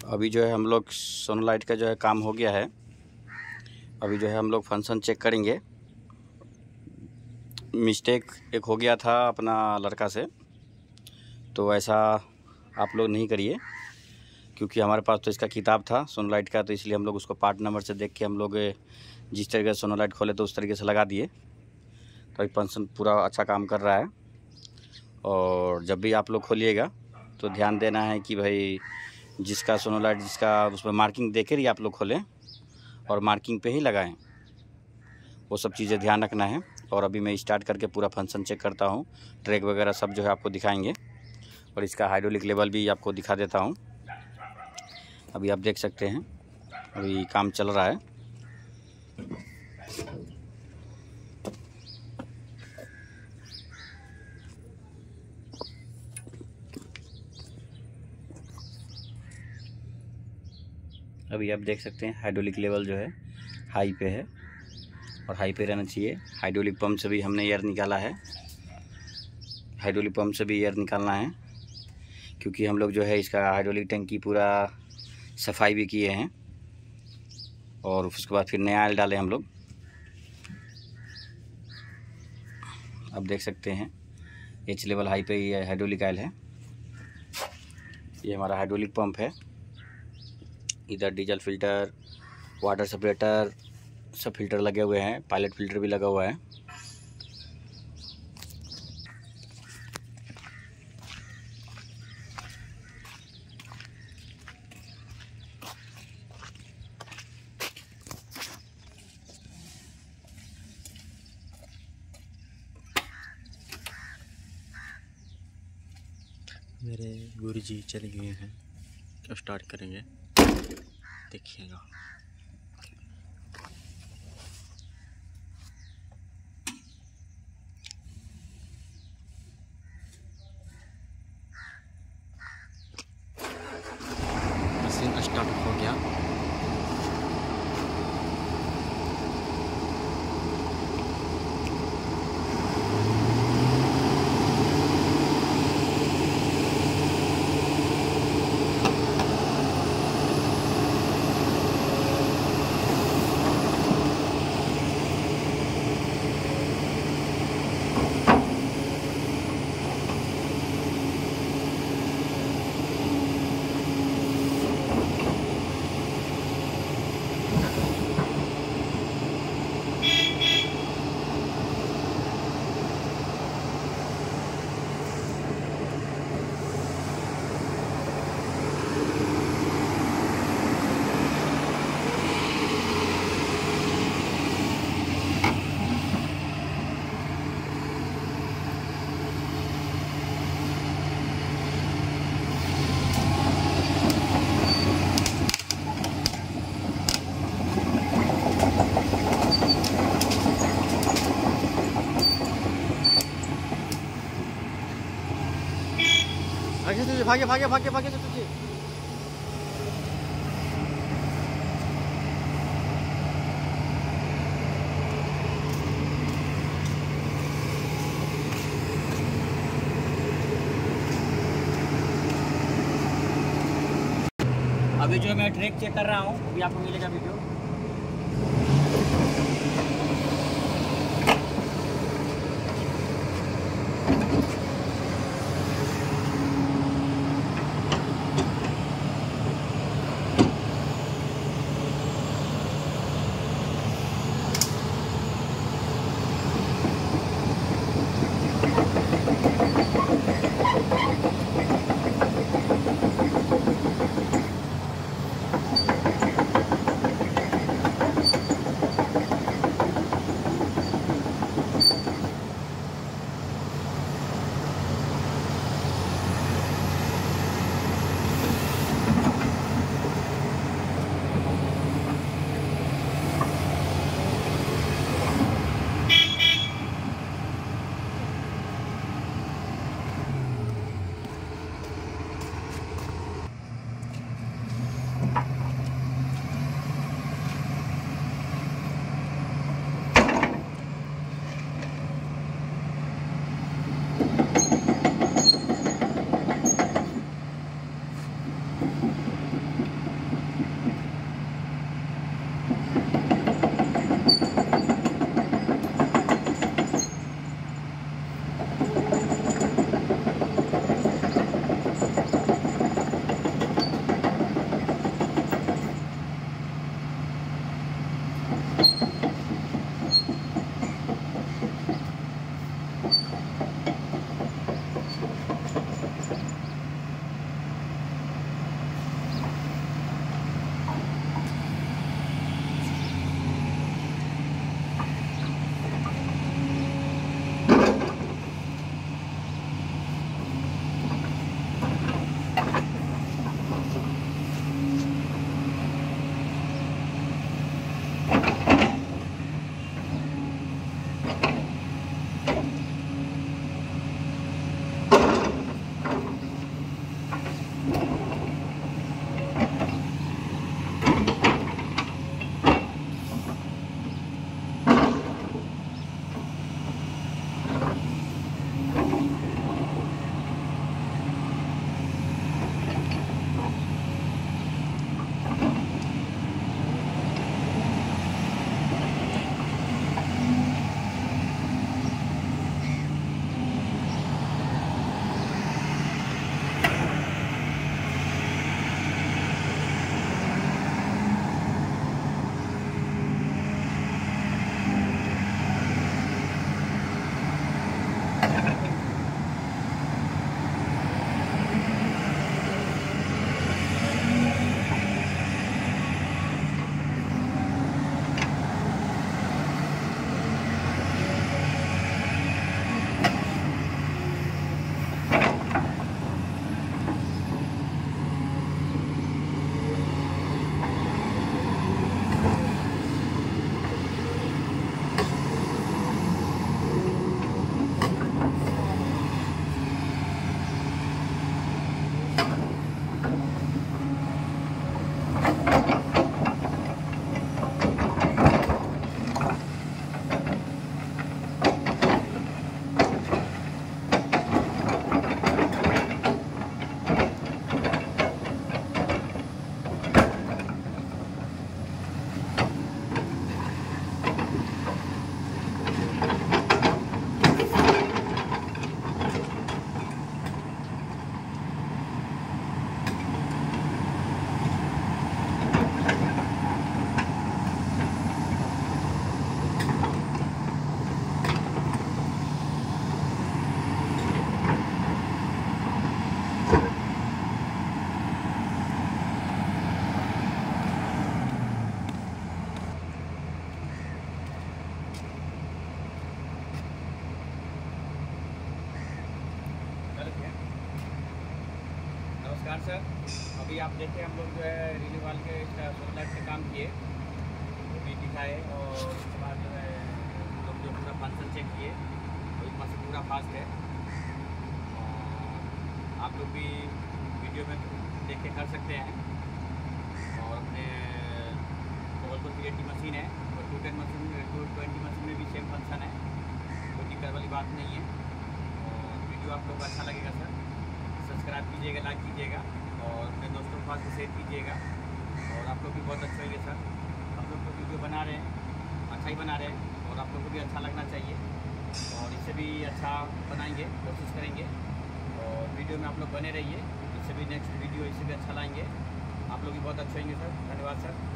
अभी जो है हम लोग सोनोलाइट का जो है काम हो गया है। अभी जो है हम लोग फंक्शन चेक करेंगे। मिस्टेक एक हो गया था अपना लड़का से, तो ऐसा आप लोग नहीं करिए, क्योंकि हमारे पास तो इसका किताब था सोनोलाइट का, तो इसलिए हम लोग उसको पार्ट नंबर से देख के हम लोग जिस तरीके से सोनोलाइट खोले तो उस तरीके से लगा दिए। तो अभी फंक्शन पूरा अच्छा काम कर रहा है। और जब भी आप लोग खोलिएगा तो ध्यान देना है कि भाई जिसका सोनोलाइट जिसका उसमें मार्किंग देकर ही आप लोग खोलें और मार्किंग पे ही लगाएं, वो सब चीज़ें ध्यान रखना है। और अभी मैं स्टार्ट करके पूरा फंक्शन चेक करता हूँ। ट्रैक वगैरह सब जो है आपको दिखाएंगे और इसका हाइड्रोलिक लेवल भी आपको दिखा देता हूँ। अभी आप देख सकते हैं अभी काम चल रहा है। अभी आप देख सकते हैं हाइड्रोलिक लेवल जो है हाई पे है और हाई पे रहना चाहिए। हाइड्रोलिक पंप से भी हमने एयर निकाला है, हाइड्रोलिक पंप से भी एयर निकालना है, क्योंकि हम लोग जो है इसका हाइड्रोलिक टैंक की पूरा सफाई भी किए हैं और उसके बाद फिर नया ऑयल डाले हम लोग। अब देख सकते हैं एच लेवल हाई पे ये हाइड्रोलिक ऑयल है। ये हमारा हाइड्रोलिक पंप है। इधर डीजल फिल्टर, वाटर सेपरेटर सब फिल्टर लगे हुए हैं, पायलट फिल्टर भी लगा हुआ है। मेरे गुरुजी चले गए हैं, अब स्टार्ट करेंगे, देखिएगा। मशीन स्टार्ट हो गया। भागे भागे भागे भागे तुझे। अभी जो मैं ट्रैक चेक कर रहा हूँ, अभी आपको मिलेगा वीडियो। नमस्कार सर, अभी आप देखें हम लोग जो है रिन्यूअल के इसका सोलर पे काम किए, वो भी दिखाए और उसके बाद जो है हम लोग जो पूरा फंक्शन चेक किए तो इसमें से पूरा फास्ट है। और आप लोग भी वीडियो में देख के कर सकते हैं। और अपने कोवलपुर क्रिएटिव मशीन है और 210 मशीन 220 मशीन में भी सेम फंक्शन है, कोई दिक्कत वाली बात नहीं है। और वीडियो आप लोग को अच्छा लगेगा सर, सब्सक्राइब कीजिएगा, लाइक कीजिएगा और अपने दोस्तों के पास भी शेयर कीजिएगा। और आप लोग भी बहुत अच्छे होंगे सर, हम लोग तो वीडियो बना रहे हैं, अच्छा ही बना रहे हैं और आप लोग को भी अच्छा लगना चाहिए और इससे भी अच्छा बनाएंगे, कोशिश करेंगे। और वीडियो में आप लोग बने रहिए, इससे भी नेक्स्ट वीडियो इससे भी अच्छा लाएंगे। आप लोग भी बहुत अच्छे होंगे सर, धन्यवाद सर।